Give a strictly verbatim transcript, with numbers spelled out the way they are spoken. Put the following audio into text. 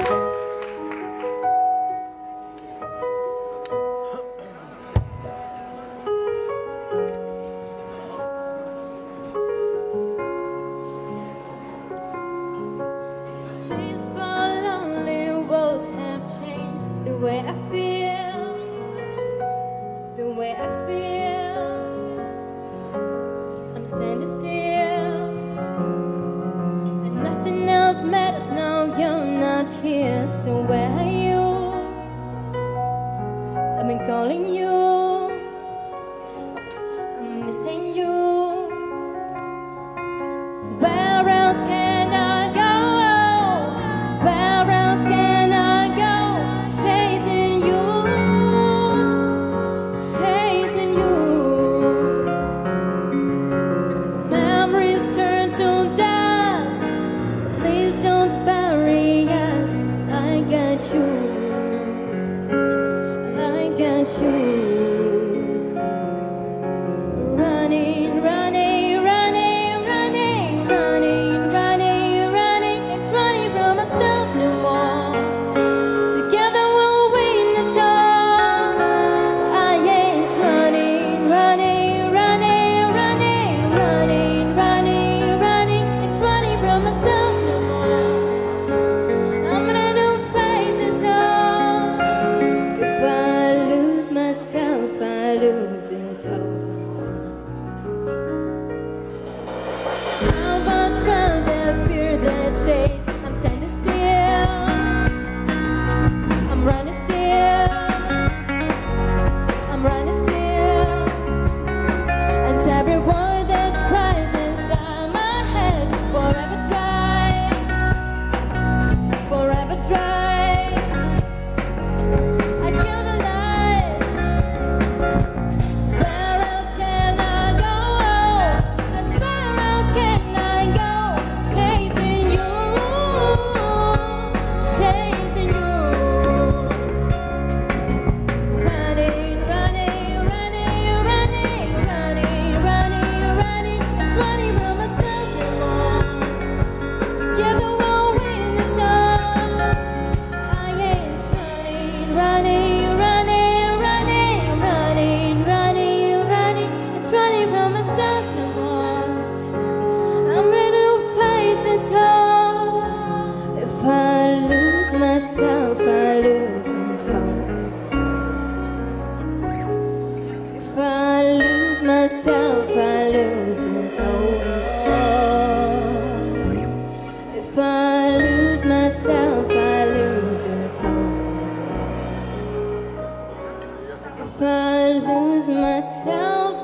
These four lonely walls have changed the way I feel, the way I feel. I'm standing still, and nothing else matters now you're not here. So where are you? I've been calling you, I'm missing you. Where else can I go? Where else can I go? Chasing you, chasing you. Memories turn to dust. Please don't bury us. I got you, I got you. Running, running, running, running, running, running, running. Ain't running from myself no more. Together we'll win it all. I ain't running, running, running, running, running, running, running. Ain't running from myself no more. I'm gonna face it all. If I lose myself, I lose it all. How about trying the fear that chase? I'm standing still, I'm running still, I'm running still. And every word that cries inside my head forever tries, forever tries. I kill the lights. Where else can I go? And where else can I go? Chasing you, chasing you. Running, running, running, running, running, running, running. And running from myself no more. Together we'll win it all. I ain't running, running, running, running, running, running, running. And running from myself no more. I'm ready to face it all. If I lose myself, I lose it all. If I lose myself, I lose it all. If I lose myself, I lose it all. If I lose myself,